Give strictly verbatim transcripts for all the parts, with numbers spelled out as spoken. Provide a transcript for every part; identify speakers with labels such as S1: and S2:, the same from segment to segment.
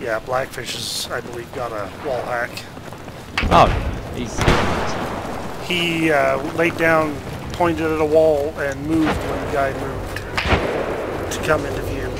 S1: Yeah, Blackfish has, I believe, got a wall hack.
S2: Oh, he's...
S1: He uh, laid down, pointed at a wall, and moved when the guy moved to come into view.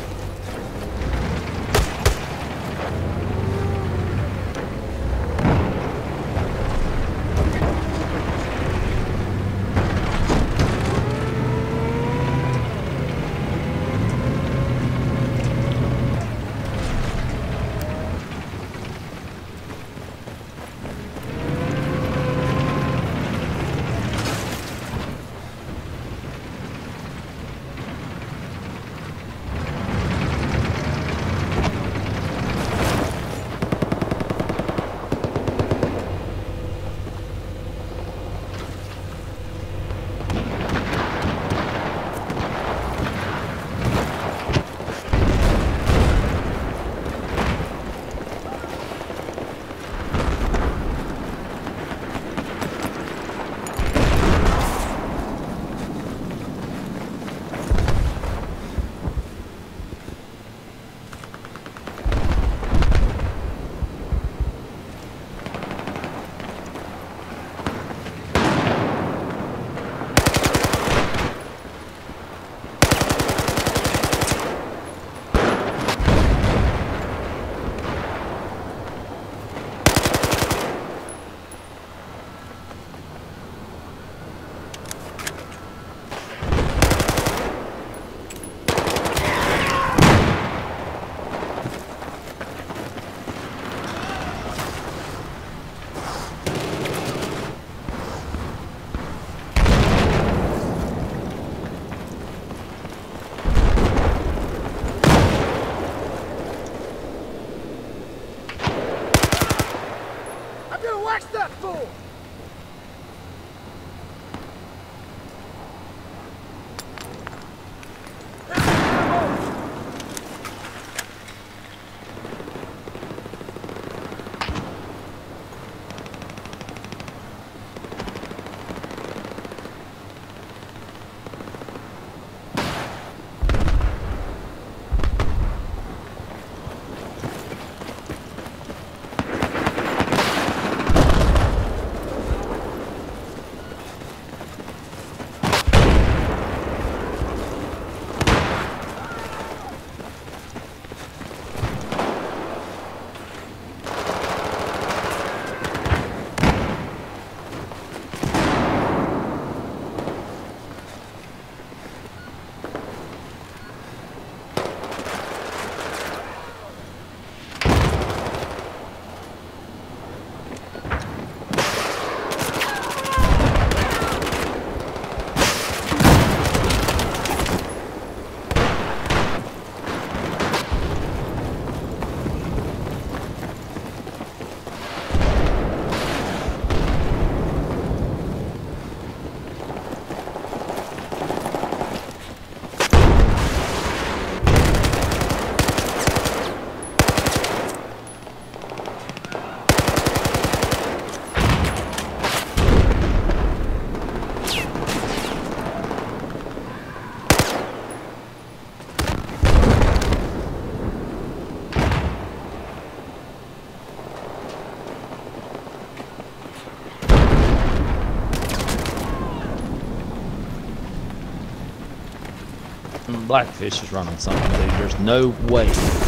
S2: Blackfish is running something, dude. There's no way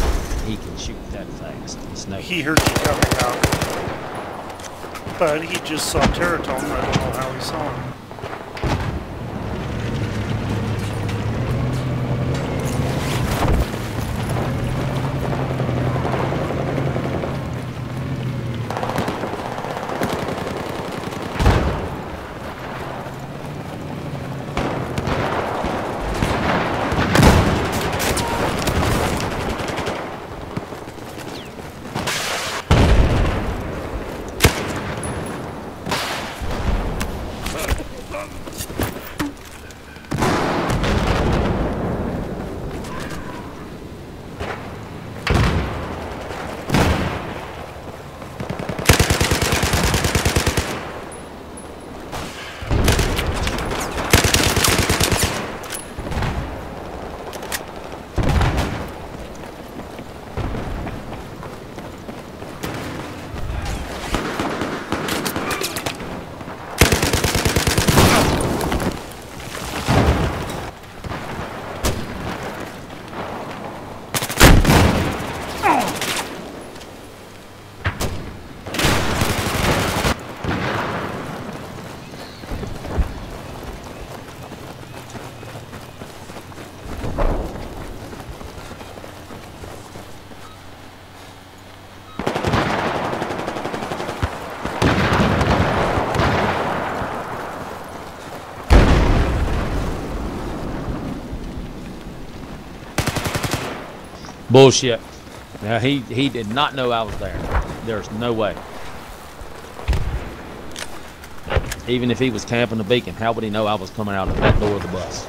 S2: he can shoot that fast. It's no.
S1: He heard you coming out, but he just saw Teratome. I don't know how he saw him.
S2: Bullshit. Now he he did not know I was there. There's no way. Even if he was camping the beacon, how would he know I was coming out of that door of the bus?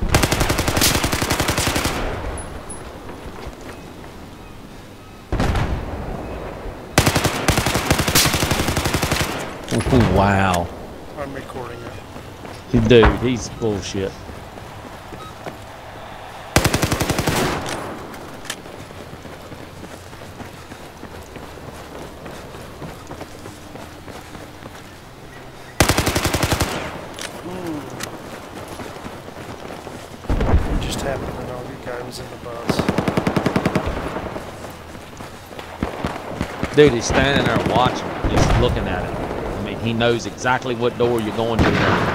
S2: Wow.
S1: I'm recording it.
S2: Dude, he's bullshit.
S1: You just happened to know the guy was in the bus.
S2: Dude, he's standing there watching, just looking at it. I mean, he knows exactly what door you're going to.